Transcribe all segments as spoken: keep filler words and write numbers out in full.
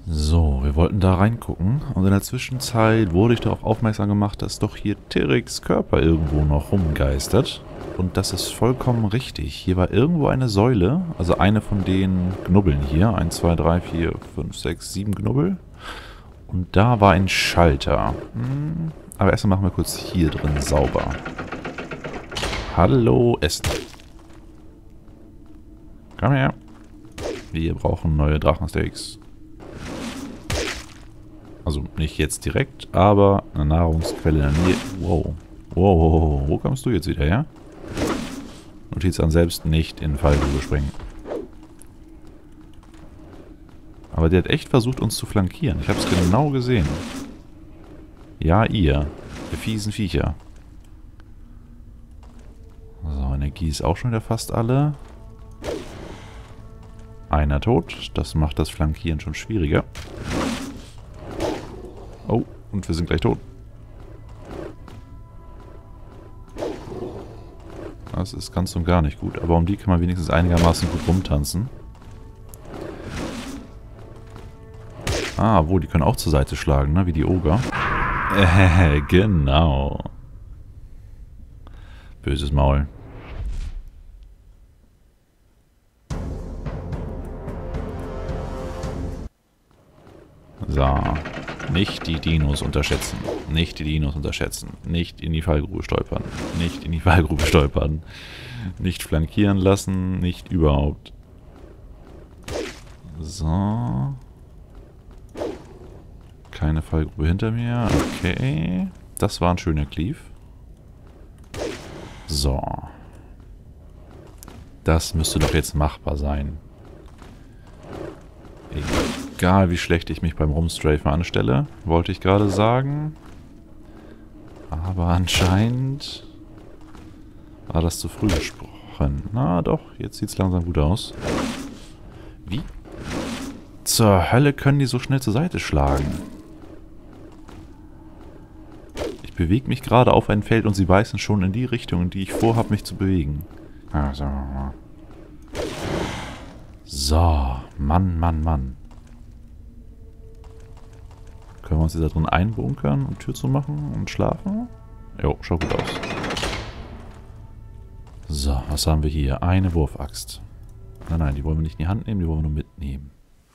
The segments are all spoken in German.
So, wir wollten da reingucken und in der Zwischenzeit wurde ich darauf aufmerksam gemacht, dass doch hier Teriks Körper irgendwo noch rumgeistert. Und das ist vollkommen richtig. Hier war irgendwo eine Säule, also eine von den Knubbeln hier. eins, zwei, drei, vier, fünf, sechs, sieben Knubbel. Und da war ein Schalter. Hm, aber erstmal machen wir kurz hier drin sauber. Hallo, Essen. Komm her. Wir brauchen neue Drachensteaks. Also nicht jetzt direkt, aber eine Nahrungsquelle in der Nähe. Wow. Wow, wow, wow. Wo kommst du jetzt wieder her? Notiz an selbst nicht in Fallgrube springen. Aber der hat echt versucht, uns zu flankieren. Ich habe es genau gesehen. Ja, ihr. Ihr fiesen Viecher. So, Energie ist auch schon wieder fast alle. Einer tot. Das macht das Flankieren schon schwieriger. Oh, und wir sind gleich tot. Das ist ganz und gar nicht gut. Aber um die kann man wenigstens einigermaßen gut rumtanzen. Ah, wo, die können auch zur Seite schlagen, ne? Wie die Oger. Äh, genau. Böses Maul. So. Nicht die Dinos unterschätzen. Nicht die Dinos unterschätzen. Nicht in die Fallgrube stolpern. Nicht in die Fallgrube stolpern. Nicht flankieren lassen. Nicht überhaupt. So. Keine Fallgrube hinter mir. Okay. Das war ein schöner Cleave. So. Das müsste doch jetzt machbar sein. Egal wie schlecht ich mich beim Rumstrafen anstelle, wollte ich gerade sagen. Aber anscheinend war das zu früh gesprochen. Na doch, jetzt sieht es langsam gut aus. Wie zur Hölle können die so schnell zur Seite schlagen? Ich bewege mich gerade auf ein Feld und sie beißen schon in die Richtung, in die ich vorhabe, mich zu bewegen. Also. So, Mann, Mann, Mann. Können wir uns hier da drin einbunkern und Tür zu machen und schlafen? Jo, schaut gut aus. So, was haben wir hier? Eine Wurfaxt. Nein, nein, die wollen wir nicht in die Hand nehmen, die wollen wir nur mitnehmen.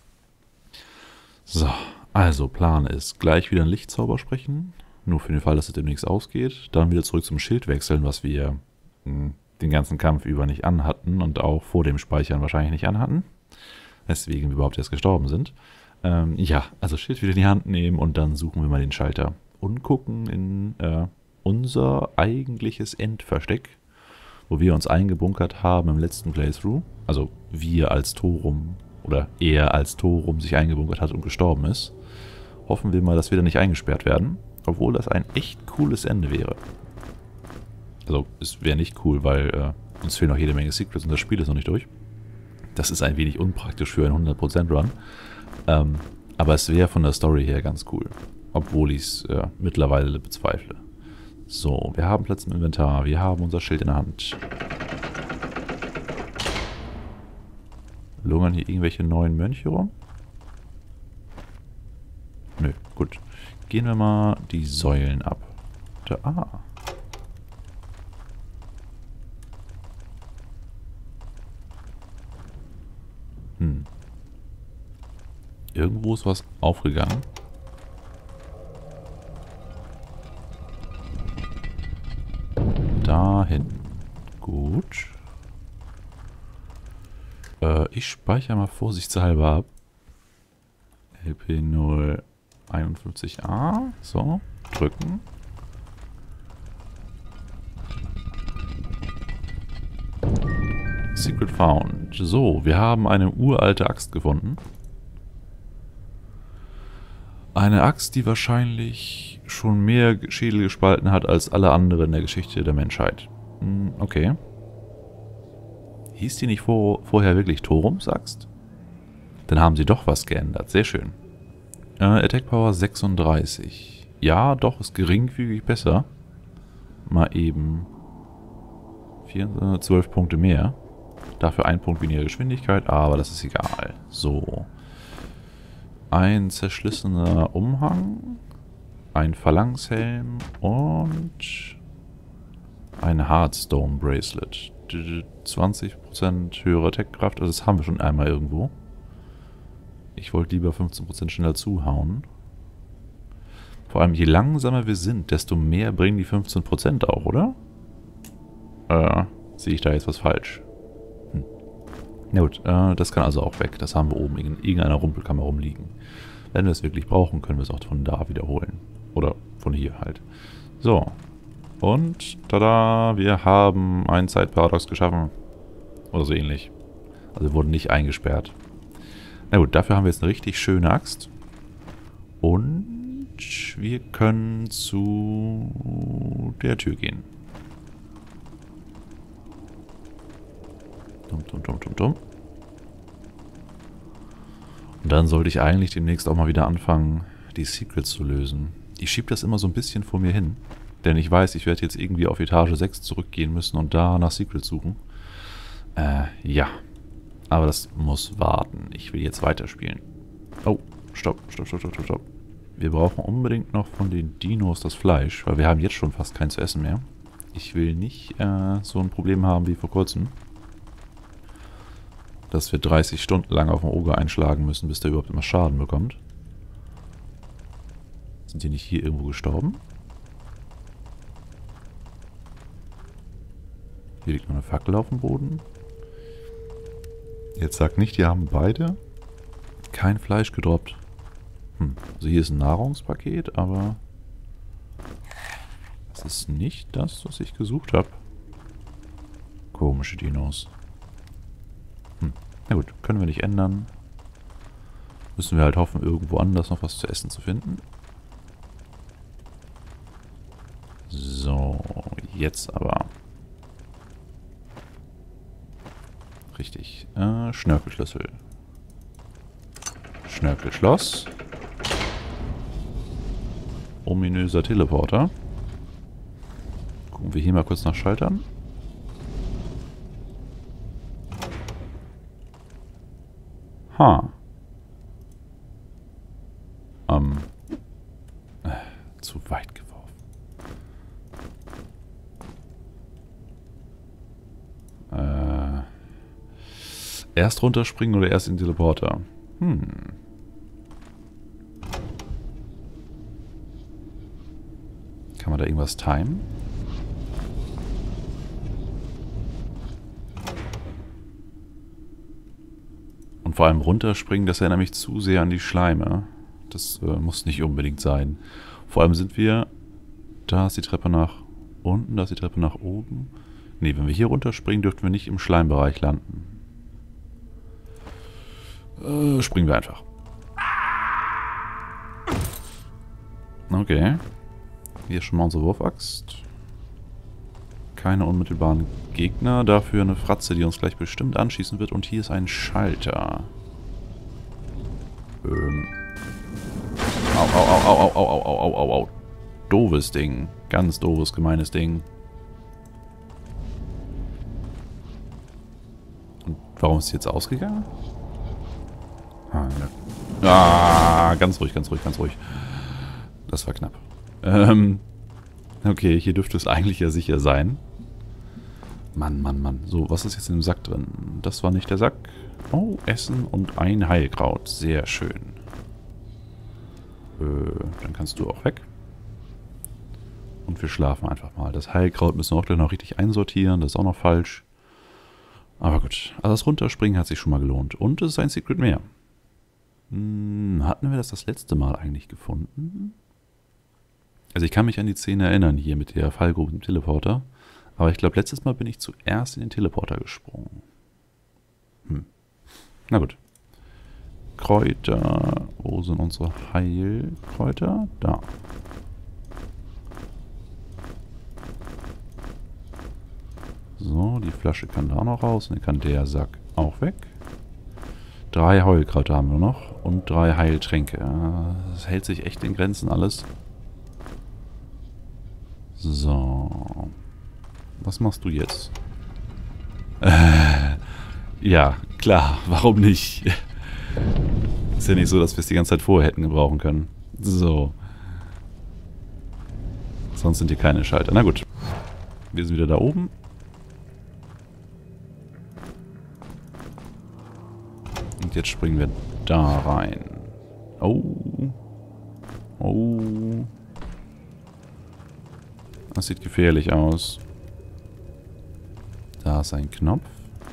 So, also Plan ist, gleich wieder einen Lichtzauber sprechen. Nur für den Fall, dass es demnächst ausgeht. Dann wieder zurück zum Schild wechseln, was wir mh, den ganzen Kampf über nicht anhatten und auch vor dem Speichern wahrscheinlich nicht anhatten. Weswegen wir überhaupt erst gestorben sind. Ähm, ja, also Schild wieder in die Hand nehmen und dann suchen wir mal den Schalter. Und gucken in äh, unser eigentliches Endversteck, wo wir uns eingebunkert haben im letzten Playthrough. Also wir als Thorum, oder er als Thorum sich eingebunkert hat und gestorben ist. Hoffen wir mal, dass wir da nicht eingesperrt werden. Obwohl das ein echt cooles Ende wäre. Also es wäre nicht cool, weil äh, uns fehlen noch jede Menge Secrets und das Spiel ist noch nicht durch. Das ist ein wenig unpraktisch für einen hundert Prozent Run. Ähm, aber es wäre von der Story her ganz cool. Obwohl ich es äh, mittlerweile bezweifle. So, wir haben Platz im Inventar. Wir haben unser Schild in der Hand. Lungern hier irgendwelche neuen Mönche rum? Nö, gut. Gehen wir mal die Säulen ab. Da, ah. Hm. Irgendwo ist was aufgegangen. Dahin. Gut. Äh, ich speichere mal vorsichtshalber ab. L P null einundfünfzig A. So, drücken. Secret found. So, wir haben eine uralte Axt gefunden. Eine Axt, die wahrscheinlich schon mehr Schädel gespalten hat als alle anderen in der Geschichte der Menschheit. Hm, okay. Hieß die nicht vor, vorher wirklich Thorums Axt? Dann haben sie doch was geändert. Sehr schön. Äh, Attack Power sechsunddreißig. Ja, doch, ist geringfügig besser. Mal eben zwölf Punkte mehr. Dafür ein Punkt weniger Geschwindigkeit, aber das ist egal. So. ein zerschlissener Umhang, ein Phalanxhelm und ein Heartstone Bracelet. zwanzig Prozent höhere Attack-Kraft, also das haben wir schon einmal irgendwo. Ich wollte lieber fünfzehn Prozent schneller zuhauen. Vor allem, je langsamer wir sind, desto mehr bringen die fünfzehn Prozent auch, oder? Äh, sehe ich da jetzt was falsch? Hm. Na gut, äh, das kann also auch weg. Das haben wir oben in irgendeiner Rumpelkammer rumliegen. Wenn wir es wirklich brauchen, können wir es auch von da wiederholen. Oder von hier halt. So. Und, tada, wir haben einen Zeitparadox geschaffen. Oder so ähnlich. Also wir wurden nicht eingesperrt. Na gut, dafür haben wir jetzt eine richtig schöne Axt. Und wir können zu der Tür gehen. Dumm, dumm, dumm, dumm, dumm. Und dann sollte ich eigentlich demnächst auch mal wieder anfangen, die Secrets zu lösen. Ich schiebe das immer so ein bisschen vor mir hin. Denn ich weiß, ich werde jetzt irgendwie auf Etage sechs zurückgehen müssen und da nach Secrets suchen. Äh, ja. Aber das muss warten. Ich will jetzt weiterspielen. Oh, stopp, stopp, stopp, stopp, stopp. Wir brauchen unbedingt noch von den Dinos das Fleisch, weil wir haben jetzt schon fast kein zu essen mehr. Ich will nicht äh, so ein Problem haben wie vor kurzem. Dass wir dreißig Stunden lang auf dem Oger einschlagen müssen, bis der überhaupt immer Schaden bekommt. Sind die nicht hier irgendwo gestorben? Hier liegt noch eine Fackel auf dem Boden. Jetzt sag nicht, die haben beide kein Fleisch gedroppt. Hm. Also hier ist ein Nahrungspaket, aber das ist nicht das, was ich gesucht habe. Komische Dinos. Hm. Na gut, können wir nicht ändern. Müssen wir halt hoffen, irgendwo anders noch was zu essen zu finden. So, jetzt aber. Richtig. Äh, Schnörkelschlüssel. Schnörkelschloss. Ominöser Teleporter. Gucken wir hier mal kurz nach Schaltern. Ha. Ähm. Äh, zu weit geworfen. Äh. Erst runterspringen oder erst in den Teleporter? Hm. Kann man da irgendwas timen? Und vor allem runterspringen, das erinnert mich zu sehr an die Schleime. Das äh, muss nicht unbedingt sein. Vor allem sind wir... Da ist die Treppe nach unten, da ist die Treppe nach oben. Ne, wenn wir hier runterspringen, dürften wir nicht im Schleimbereich landen. Äh, springen wir einfach. Okay. Hier ist schon mal unsere Wurfaxt. Keine unmittelbaren Gegner. Dafür eine Fratze, die uns gleich bestimmt anschießen wird. Und hier ist ein Schalter. Ähm. Au, au, au, au, au, au, au, au, au, au. Doofes Ding. Ganz doofes, gemeines Ding. Und warum ist sie jetzt ausgegangen? Ah, ne. Ah, ganz ruhig, ganz ruhig, ganz ruhig. Das war knapp. Ähm. Okay, hier dürfte es eigentlich ja sicher sein. Mann, Mann, Mann. So, was ist jetzt in dem Sack drin? Das war nicht der Sack. Oh, Essen und ein Heilkraut. Sehr schön. Äh, dann kannst du auch weg. Und wir schlafen einfach mal. Das Heilkraut müssen wir auch gleich noch richtig einsortieren. Das ist auch noch falsch. Aber gut. Also das Runterspringen hat sich schon mal gelohnt. Und es ist ein Secret mehr. Hm, hatten wir das das letzte Mal eigentlich gefunden? Also ich kann mich an die Szene erinnern hier mit der Fallgrube im Teleporter. Aber ich glaube, letztes Mal bin ich zuerst in den Teleporter gesprungen. Hm. Na gut. Kräuter. Wo sind unsere Heilkräuter? Da. So, die Flasche kann da noch raus. Und dann kann der Sack auch weg. Drei Heilkräuter haben wir noch. Und drei Heiltränke. Das hält sich echt in Grenzen alles. So. Was machst du jetzt? Äh, ja, klar. Warum nicht? Ist ja nicht so, dass wir es die ganze Zeit vorher hätten gebrauchen können. So. Sonst sind hier keine Schalter. Na gut. Wir sind wieder da oben. Und jetzt springen wir da rein. Oh. Oh. Das sieht gefährlich aus. Da ist ein Knopf.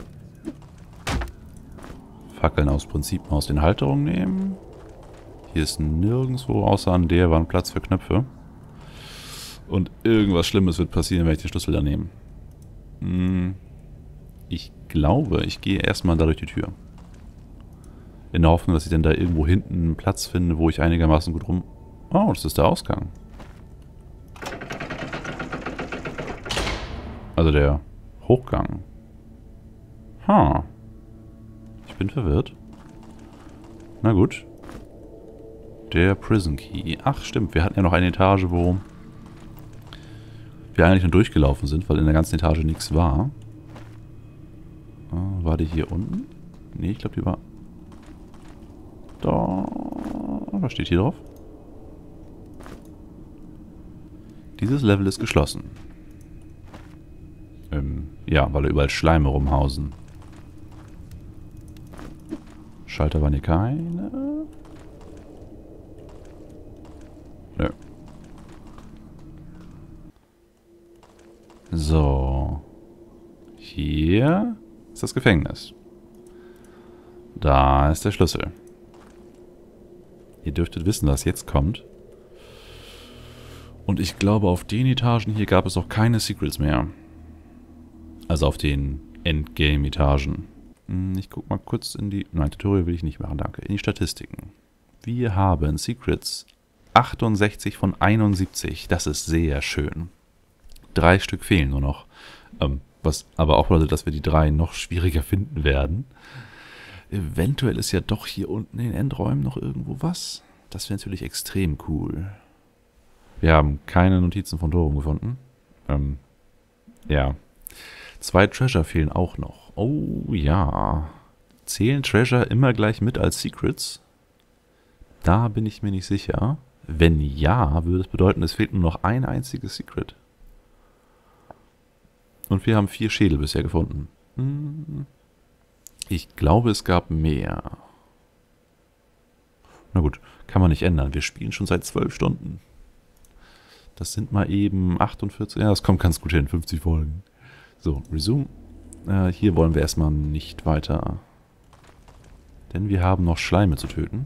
Fackeln aus Prinzip aus den Halterungen nehmen. Hier ist nirgendwo außer an der Wand Platz für Knöpfe. Und irgendwas Schlimmes wird passieren, wenn ich den Schlüssel da nehme. Hm. Ich glaube, ich gehe erstmal da durch die Tür. In der Hoffnung, dass ich dann da irgendwo hinten einen Platz finde, wo ich einigermaßen gut rum... Oh, das ist der Ausgang. Also der Hochgang. Ha. Ich bin verwirrt. Na gut. Der Prison Key. Ach stimmt, wir hatten ja noch eine Etage, wo wir eigentlich nur durchgelaufen sind, weil in der ganzen Etage nichts war. War die hier unten? Ne, ich glaube, die war... Da... Was steht hier drauf? Dieses Level ist geschlossen. Ähm, ja, weil da überall Schleime rumhausen. Schalter waren hier keine. Nö. So. Hier ist das Gefängnis. Da ist der Schlüssel. Ihr dürftet wissen, was jetzt kommt. Und ich glaube, auf den Etagen hier gab es auch keine Secrets mehr. Also auf den Endgame-Etagen. Ich guck mal kurz in die... Nein, Tutorial will ich nicht machen, danke. In die Statistiken. Wir haben Secrets achtundsechzig von einundsiebzig. Das ist sehr schön. Drei Stück fehlen nur noch. Ähm, was aber auch bedeutet, dass wir die drei noch schwieriger finden werden. Eventuell ist ja doch hier unten in den Endräumen noch irgendwo was. Das wäre natürlich extrem cool. Wir haben keine Notizen von Dorum gefunden. Ähm, ja. Zwei Treasure fehlen auch noch. Oh ja. Zählen Treasure immer gleich mit als Secrets? Da bin ich mir nicht sicher. Wenn ja, würde es bedeuten, es fehlt nur noch ein einziges Secret. Und wir haben vier Schädel bisher gefunden. Ich glaube, es gab mehr. Na gut, kann man nicht ändern. Wir spielen schon seit zwölf Stunden. Das sind mal eben achtundvierzig. Ja, das kommt ganz gut hin. fünfzig Folgen. So, Resume. Äh, hier wollen wir erstmal nicht weiter. Denn wir haben noch Schleime zu töten.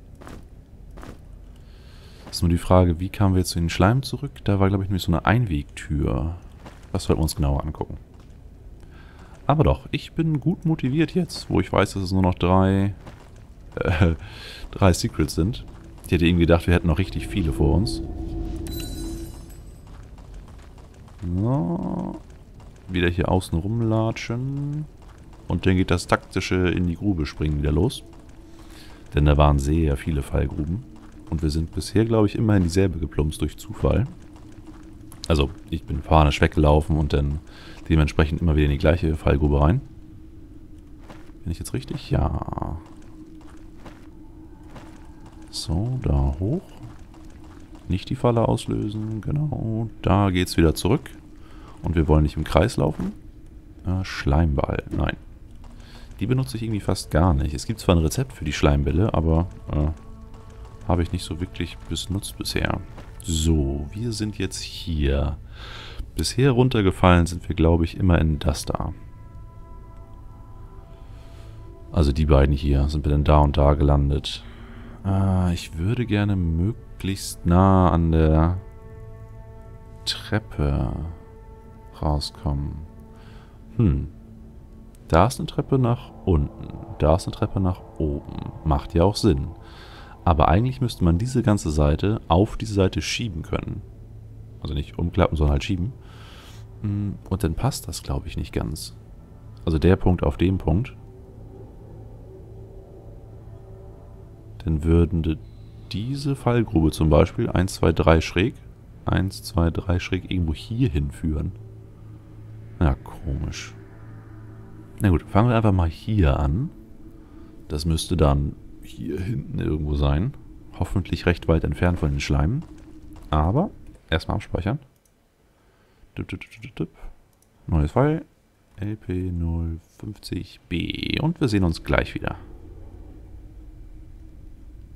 Ist nur die Frage, wie kamen wir jetzt zu den Schleimen zurück? Da war, glaube ich, nämlich so eine Einwegtür. Das sollten wir uns genauer angucken. Aber doch, ich bin gut motiviert jetzt, wo ich weiß, dass es nur noch drei, äh, drei Secrets sind. Ich hätte irgendwie gedacht, wir hätten noch richtig viele vor uns. So. Wieder hier außen rumlatschen. Und dann geht das taktische in die Grube springen wieder los. Denn da waren sehr viele Fallgruben. Und wir sind bisher, glaube ich, immer in dieselbe geplumpst durch Zufall. Also, ich bin panisch weggelaufen und dann dementsprechend immer wieder in die gleiche Fallgrube rein. Bin ich jetzt richtig? Ja. So, da hoch. Nicht die Falle auslösen, genau. Da geht's wieder zurück. Und wir wollen nicht im Kreis laufen. Äh, Schleimball, nein. Die benutze ich irgendwie fast gar nicht. Es gibt zwar ein Rezept für die Schleimbälle, aber äh, habe ich nicht so wirklich benutzt bisher. So, wir sind jetzt hier. Bisher runtergefallen sind wir, glaube ich, immer in das da. Also die beiden hier sind wir dann da und da gelandet. Äh, ich würde gerne möglichst nah an der Treppe rauskommen. Hm. Da ist eine Treppe nach unten. Da ist eine Treppe nach oben. Macht ja auch Sinn. Aber eigentlich müsste man diese ganze Seite auf diese Seite schieben können. Also nicht umklappen, sondern halt schieben. Und dann passt das, glaube ich, nicht ganz. Also der Punkt auf dem Punkt. Dann würden diese Fallgrube zum Beispiel eins, zwei, drei schräg, eins, zwei, drei schräg irgendwo hier hinführen. Ja, komisch. Na gut, fangen wir einfach mal hier an. Das müsste dann hier hinten irgendwo sein. Hoffentlich recht weit entfernt von den Schleimen. Aber erstmal abspeichern. Dup, dup, dup, dup, dup. Neues File. L P null fünfzig B. Und wir sehen uns gleich wieder.